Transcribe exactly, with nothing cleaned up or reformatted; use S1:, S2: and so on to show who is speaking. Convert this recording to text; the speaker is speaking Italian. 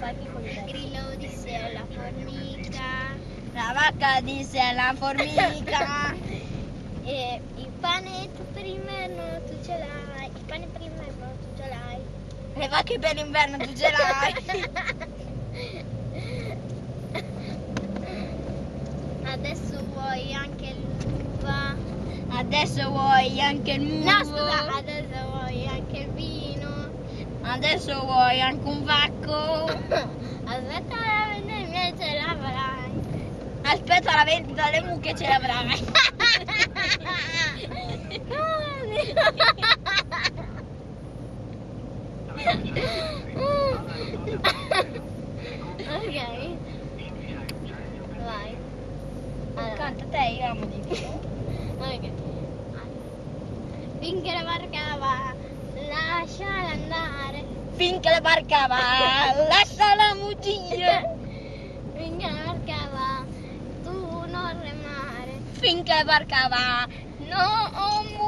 S1: Grillo disse alla formica.
S2: La vacca disse alla formica.
S1: E il pane tu per l'inverno tu ce l'hai. Il pane per l'inverno tu ce l'hai.
S2: Le vacche per l'inverno tu ce l'hai.
S1: Adesso vuoi anche l'uva.
S2: Adesso vuoi anche il mulo.
S1: No, scusa, adesso vuoi anche il vino.
S2: Adesso vuoi anche un vacco.
S1: Aspetta la vendemmia e ce l'avrai.
S2: Aspetta la vendita delle mucche, ce l'avrai.
S1: Ok. Vai. Allora.
S2: Canta te, io amo di più.
S1: Ok. Finché la barca va, lasciala andare.
S2: Finché la barca va, lasciala muggire.
S1: Finché la barca va, tu non remare.
S2: Finché la barca va, non